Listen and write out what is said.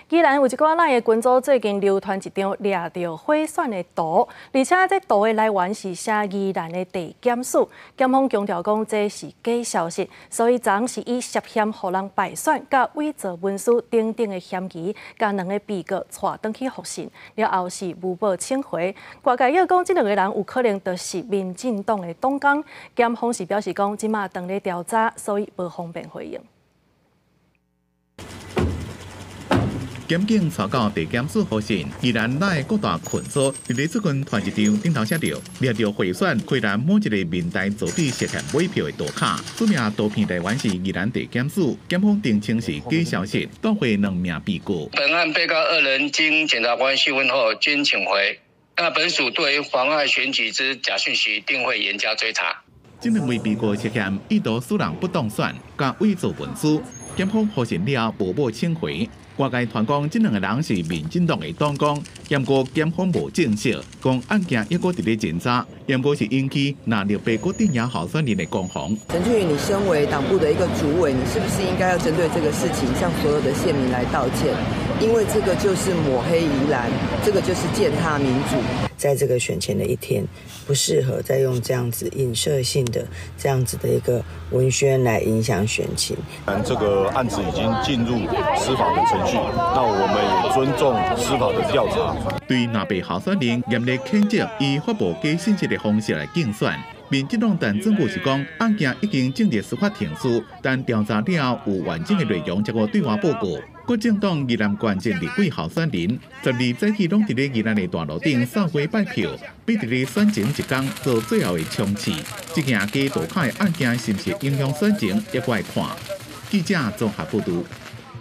宜兰有一个咱的群组最近流传一张掠到火选的图，而且这图的来源是写宜兰的地检署。检方强调讲这是假消息，所以昨是以涉嫌互人败选、甲伪造文书等等的嫌疑，甲两个被告带回去复审，了后是无报请回。外界又讲这两个人有可能就是民进党的党工，检方是表示讲即马当咧调查，所以无方便回应。 检警查到地检署复审，宜兰内各大群组伫咧最近传一张顶头写着“掠到贿选亏兰某一个民代造纸涉嫌买票”的图卡，署名图片来源是宜兰地检署，检方定称是假消息，夺回2名被告。 本案被告2人经检察官讯问后均请回。那本署对于妨碍选举之假讯息定会严加追查。 这2位被告涉嫌意图使人不当选、甲伪造文书，检方复审了无报请回。 外界传讲，这2个人是民进党的党工，不过检方无证实，讲案件抑阁伫咧侦查，不过是引起纳入被告镇压候选人的攻防。 陈俊宇，你身为党部的一个主委，你是不是应该要针对这个事情向所有的县民来道歉？因为这个就是抹黑宜兰，这个就是践踏民主。在这个选前的一天，不适合再用这样子影射性的这样子的一个文宣来影响选情。 这个案子已经进入司法的程序，那我们也尊重司法的调查。 对纳被候选人严厉谴责，以发布假信息的方式来竞选。民进党但政府是讲，案件已经正在司法程序，但调查了后有完整的内容，才会对外报告。国政党宜兰县政立委候选人12早起拢伫咧宜兰的大路顶扫街拜票，比伫咧选前一天做最后的冲刺。这件假图卡的案件是不是影响选情，也该看。记者综合报道。